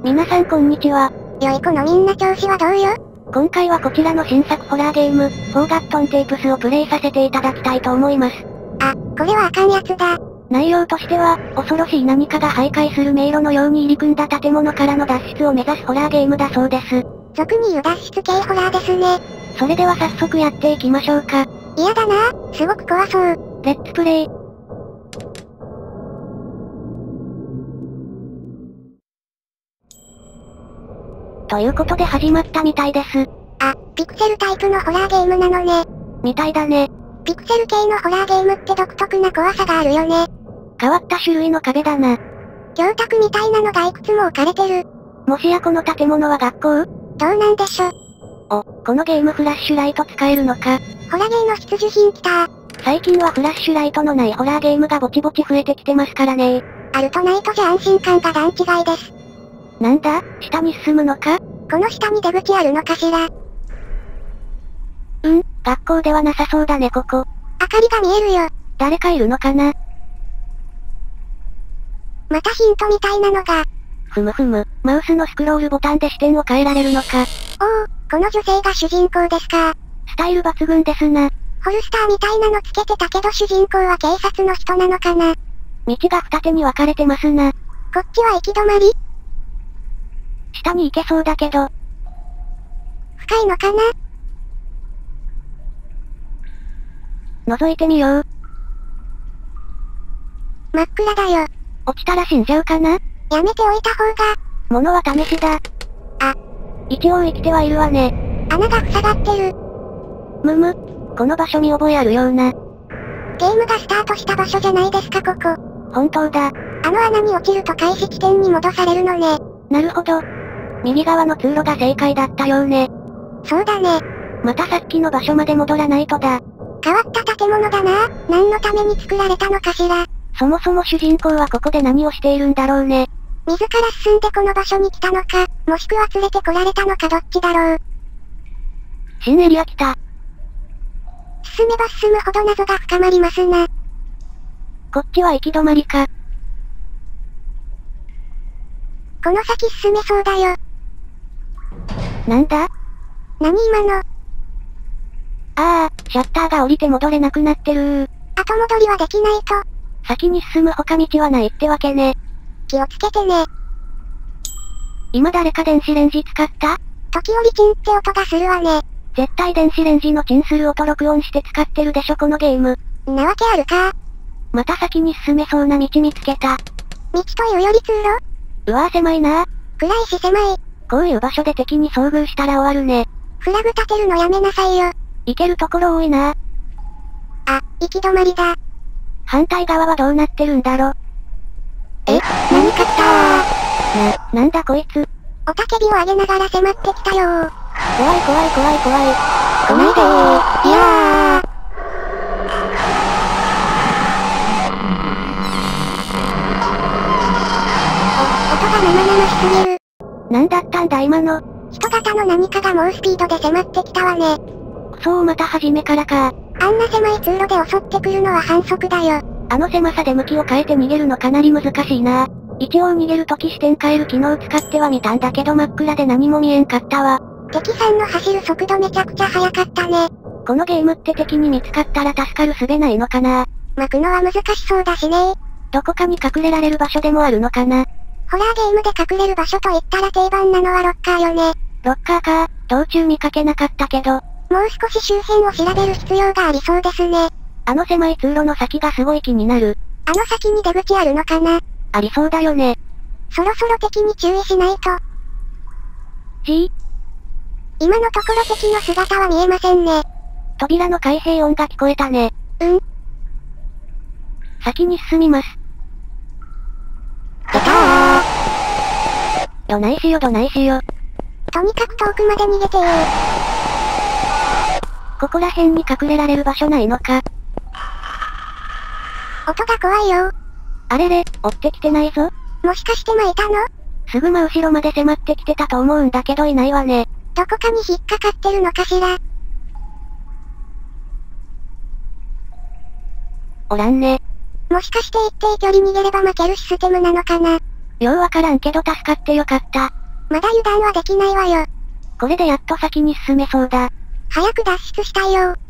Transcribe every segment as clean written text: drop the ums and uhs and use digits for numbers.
皆さんこんにちは。 良い子のみんな調子はどうよ？ 今回はこちらの新作ホラーゲーム、フォーガットンテープスをプレイさせていただきたいと思います。 あ、これはあかんやつだ。 内容としては、恐ろしい何かが徘徊する迷路のように入り組んだ建物からの脱出を目指すホラーゲームだそうです。 俗に言う脱出系ホラーですね。 それでは早速やっていきましょうか。 嫌だな、すごく怖そう。 レッツプレイ。ということで始まったみたいです。 あ、ピクセルタイプのホラーゲームなのね。 みたいだね。 ピクセル系のホラーゲームって独特な怖さがあるよね。 変わった種類の壁だな。 教卓みたいなのがいくつも置かれてる。 もしやこの建物は学校？ どうなんでしょ。 お、このゲームフラッシュライト使えるのか。 ホラゲーの必需品きた。 最近はフラッシュライトのないホラーゲームがぼちぼち増えてきてますからね。 あるとないとじゃ安心感が段違いです。 なんだ、下に進むのか？ この下に出口あるのかしら。 学校ではなさそうだねここ。 明かりが見えるよ。 誰かいるのかな？ またヒントみたいなのが。 ふむふむ、マウスのスクロールボタンで視点を変えられるのか。 おお、この女性が主人公ですか。 スタイル抜群ですな。 ホルスターみたいなのつけてたけど主人公は警察の人なのかな。 道が二手に分かれてますな。 こっちは行き止まり？ 下に行けそうだけど。 深いのかな？ 覗いてみよう。 真っ暗だよ。 落ちたら死んじゃうかな？ やめておいた方が。 物は試しだ。 あ。 一応生きてはいるわね。 穴が塞がってる。 むむ。この場所見覚えあるような。 ゲームがスタートした場所じゃないですかここ。 本当だ。 あの穴に落ちると開始地点に戻されるのね。 なるほど。右側の通路が正解だったようね。 そうだね。 またさっきの場所まで戻らないとだ。 変わった建物だな。何のために作られたのかしら。 そもそも主人公はここで何をしているんだろうね。 自ら進んでこの場所に来たのか、もしくは連れてこられたのかどっちだろう。 新エリア来た。 進めば進むほど謎が深まりますな。 こっちは行き止まりか。 この先進めそうだよ。 なんだ？ 何今の？ シャッターが降りて戻れなくなってるー。 後戻りはできないと。 先に進む他道はないってわけね。 気をつけてね。 今誰か電子レンジ使った？ 時折チンって音がするわね。 絶対電子レンジのチンする音録音して使ってるでしょこのゲーム。 なわけあるか。 また先に進めそうな道見つけた。 道というより通路？ うわ狭いな。 暗いし狭い。 こういう場所で敵に遭遇したら終わるね。 フラグ立てるのやめなさいよ。 行けるところ多いな。 あ、行き止まりだ。 反対側はどうなってるんだろ。 何か来たなんだこいつ。 雄たけびを上げながら迫ってきたよー。 怖い怖い怖い怖い。 来ないでー。いやー。音が生々しすぎる。 なんだったんだ今の。 人型の何かが猛スピードで迫ってきたわね。 くそーまた初めからか。 あんな狭い通路で襲ってくるのは反則だよ。 あの狭さで向きを変えて逃げるのかなり難しいな。一応逃げるとき視点変える機能使ってはみたんだけど真っ暗で何も見えんかったわ。 敵さんの走る速度めちゃくちゃ速かったね。 このゲームって敵に見つかったら助かる術ないのかな。 巻くのは難しそうだしね。 どこかに隠れられる場所でもあるのかな。 ホラーゲームで隠れる場所と言ったら定番なのはロッカーよね。 ロッカーか、道中見かけなかったけど。 もう少し周辺を調べる必要がありそうですね。 あの狭い通路の先がすごい気になる。 あの先に出口あるのかな？ ありそうだよね。 そろそろ敵に注意しないと。今のところ敵の姿は見えませんね。 扉の開閉音が聞こえたね。先に進みます。 出たー。 どないしよどないしよ。 とにかく遠くまで逃げてー。 ここら辺に隠れられる場所ないのか。 音が怖いよ。 あれれ、追ってきてないぞ。 もしかして巻いたの？ すぐ真後ろまで迫ってきてたと思うんだけどいないわね。 どこかに引っかかってるのかしら。 おらんね。 もしかして一定距離逃げれば負けるシステムなのかな。 ようわからんけど助かってよかった。 まだ油断はできないわよ。 これでやっと先に進めそうだ。 早く脱出したいよ。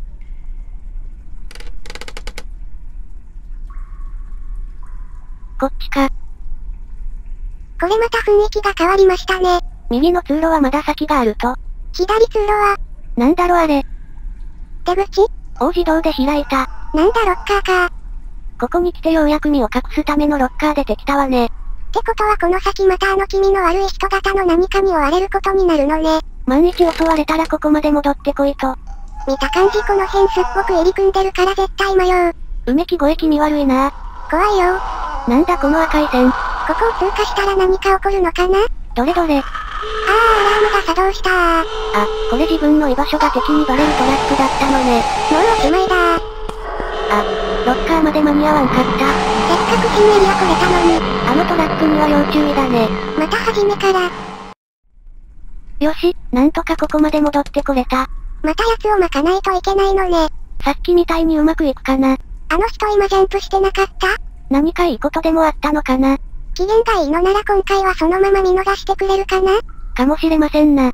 こっちか。 これまた雰囲気が変わりましたね。 右の通路はまだ先があると。 左通路は、 なんだろあれ。 出口？ 自動で開いた。 なんだロッカーか。 ここに来てようやく身を隠すためのロッカー出てきたわね。 ってことはこの先また気味の悪い人型の何かに追われることになるのね。 万一襲われたらここまで戻ってこいと。 見た感じこの辺すっごく入り組んでるから絶対迷う。 うめき声気味悪いな。 怖いよ。 なんだこの赤い線。 ここを通過したら何か起こるのかな？ どれどれ。 アラームが作動したー。 これ自分の居場所が敵にバレるトラップだったのね。 もうおしまいだー。 ロッカーまで間に合わんかった。せっかく新エリア来れたのに。 あのトラップには要注意だね。 また初めから。 よし、なんとかここまで戻ってこれた。 また奴を巻かないといけないのね。 さっきみたいにうまくいくかな。 あの人今ジャンプしてなかった？ 何かいいことでもあったのかな。 機嫌がいいのなら今回はそのまま見逃してくれるかな？ かもしれませんな。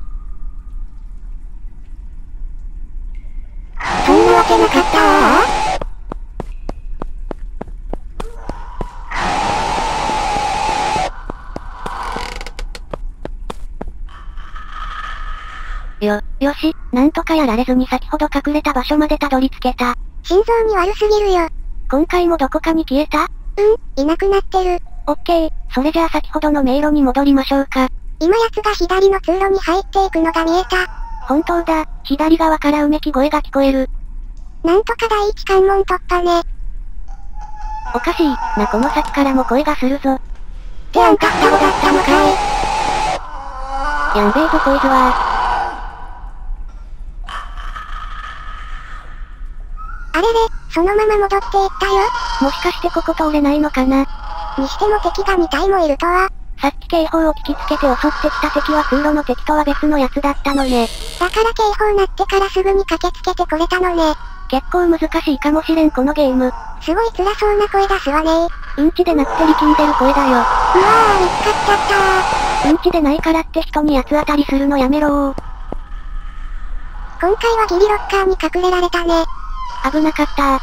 そんなわけなかったー。 よし、なんとかやられずに先ほど隠れた場所までたどり着けた。 心臓に悪すぎるよ。 今回もどこかに消えた？ いなくなってる。 オッケー、それじゃあ先ほどの迷路に戻りましょうか。 今奴が左の通路に入っていくのが見えた。 本当だ、左側からうめき声が聞こえる。 なんとか第一関門突破ね。 おかしい、なこの先からも声がするぞ。 ってあんた双子だったのかい。 やんべえぞこいつは。 あれれ、そのまま戻っていったよ。 もしかしてここ通れないのかな。 にしても敵が2体もいるとは。 さっき警報を聞きつけて襲ってきた敵は通路の敵とは別のやつだったのね。 だから警報鳴ってからすぐに駆けつけてこれたのね。 結構難しいかもしれんこのゲーム。 すごい辛そうな声出すわねー。 うんちでなくて力んでる声だよ。 うわー、見つかっちゃったー。うんちでないからって人に八つ当たりするのやめろー。 今回はギリロッカーに隠れられたね。 危なかったー。 あ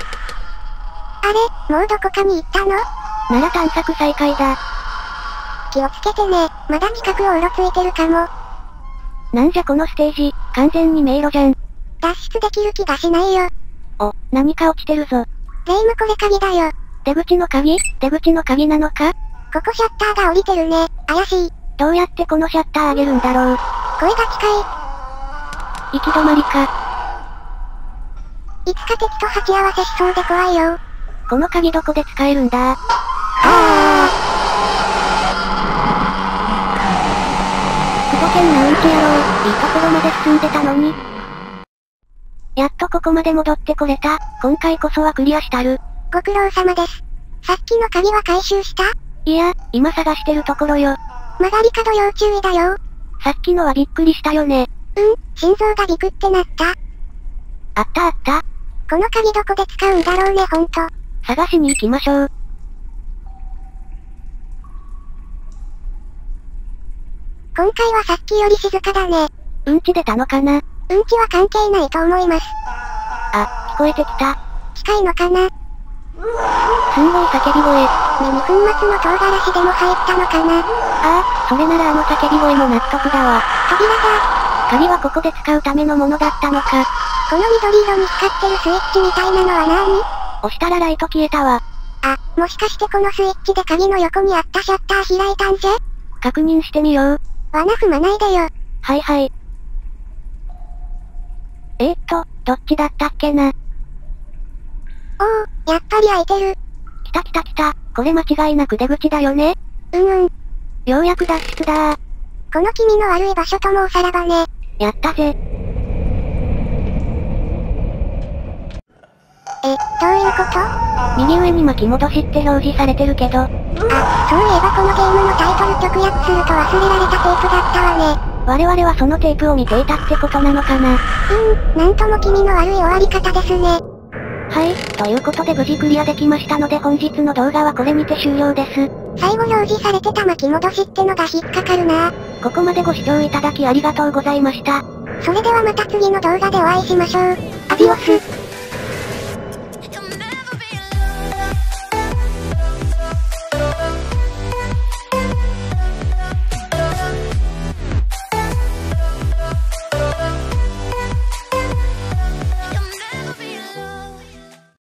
れ、もうどこかに行ったの？ なら探索再開だ。 気をつけてね、まだ近くをうろついてるかも。 なんじゃこのステージ、完全に迷路じゃん。 脱出できる気がしないよ。 何か落ちてるぞ。 レイムこれ鍵だよ。 出口の鍵なのか？ ここシャッターが降りてるね。怪しい。 どうやってこのシャッター上げるんだろう。 声が近い。行き止まりか。 いつか敵と鉢合わせしそうで怖いよ。 この鍵どこで使えるんだ？クソけんなうんち野郎、いいところまで進んでたのに。やっとここまで戻ってこれた。今回こそはクリアしたる。 ご苦労様です。さっきの鍵は回収した？ いや、今探してるところよ。 曲がり角要注意だよ。 さっきのはびっくりしたよね。 心臓がビクってなった。 あった。 この鍵どこで使うんだろうねほんと。 探しに行きましょう。 今回はさっきより静かだね。 うんち出たのかな？ うんちは関係ないと思います。 聞こえてきた。 近いのかな？ すんごい叫び声。 目に粉末の唐辛子でも入ったのかな？ それならあの叫び声も納得だわ。 扉だ。 鍵はここで使うためのものだったのか。 この緑色に光ってるスイッチみたいなのは何？ 押したらライト消えたわ。 もしかしてこのスイッチで鍵の横にあったシャッター開いたんじゃ？ 確認してみよう。 罠踏まないでよ。 はい。どっちだったっけな。 やっぱり開いてる。 来た。これ間違いなく出口だよね。ようやく脱出だー。 この気味の悪い場所ともおさらばね。 やったぜ。 どういうこと？ 右上に巻き戻しって表示されてるけど。 そういえばこのゲームのタイトル直訳すると忘れられたテープだったわね。 我々はそのテープを見ていたってことなのかな。 なんとも気味の悪い終わり方ですね。 はい、ということで無事クリアできましたので本日の動画はこれにて終了です。 最後表示されてた巻き戻しってのが引っかかるな。 ここまでご視聴いただきありがとうございました。 それではまた次の動画でお会いしましょう。アディオス。